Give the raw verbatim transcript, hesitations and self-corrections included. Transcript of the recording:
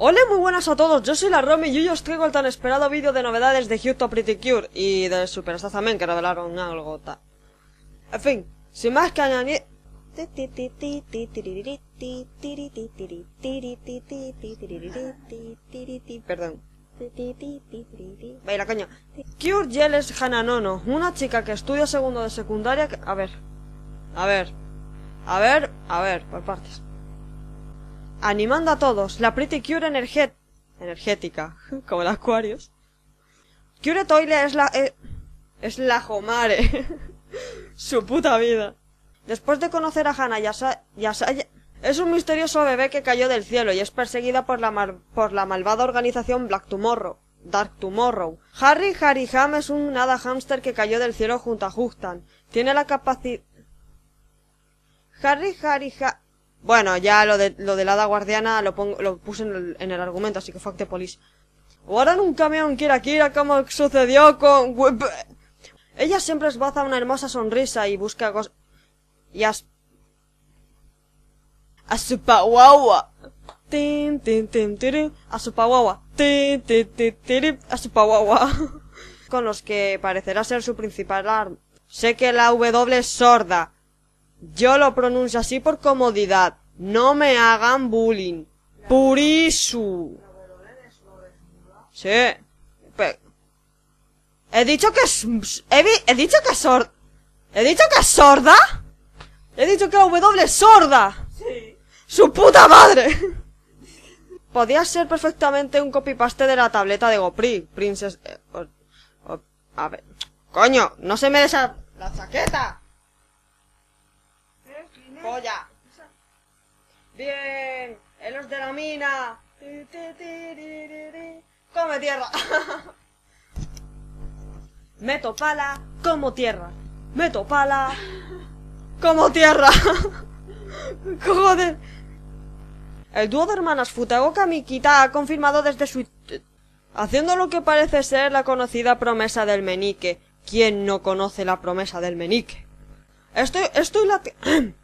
Hola, muy buenas a todos, yo soy la Romy y hoy os traigo el tan esperado vídeo de novedades de Cute Pretty Cure y de Superstar también, que revelaron algo tal. En fin, sin más que añadir... Perdón. Baila, coño. Cure Gel es Hananono, una chica que estudia segundo de secundaria que... A ver. A ver. A ver, a ver, por partes. Animando a todos, la Pretty Cure energét... energética, como el Aquarius. Cure Toile es la... Eh, es la Homare. Su puta vida. Después de conocer a Hana Yasa, Yasaya... Es un misterioso bebé que cayó del cielo y es perseguida por la, mar, por la malvada organización Black Tomorrow. Dark Tomorrow. Harry Harryham es un hada hámster que cayó del cielo junto a Hugtan. Tiene la capacidad... Harry Harryham... Bueno, ya lo de lo de la hada guardiana lo pongo, lo puse en el, en el argumento, así que fuck the police. O ahora en un camión Kira Kira, como sucedió con... Ella siempre esboza una hermosa sonrisa y busca cosas... Y as... A su pawawa. Tin, tin, tin, tin, a su pawawa. Tin, tin, tin, tin, a su pawawa. Con los que parecerá ser su principal arma. Sé que la W es sorda. Yo lo pronuncio así por comodidad. No me hagan bullying. Purisu. Sí. Pe he dicho que es... He, he dicho que es sorda. ¿He dicho que es sorda? He dicho que la W es sorda. Sí. ¡Su puta madre! Podía ser perfectamente un copy-paste de la tableta de Gopri. Princess... Eh, o, o, a ver... Coño, no se me desa... ¡La chaqueta! ¡Polla! Bien, en los de la mina. Come tierra. Meto pala, como tierra. Meto pala, como tierra. Joder. El dúo de hermanas Futaoka Mikita ha confirmado desde su... haciendo lo que parece ser la conocida promesa del meñique. ¿Quién no conoce la promesa del meñique? Estoy... estoy lati...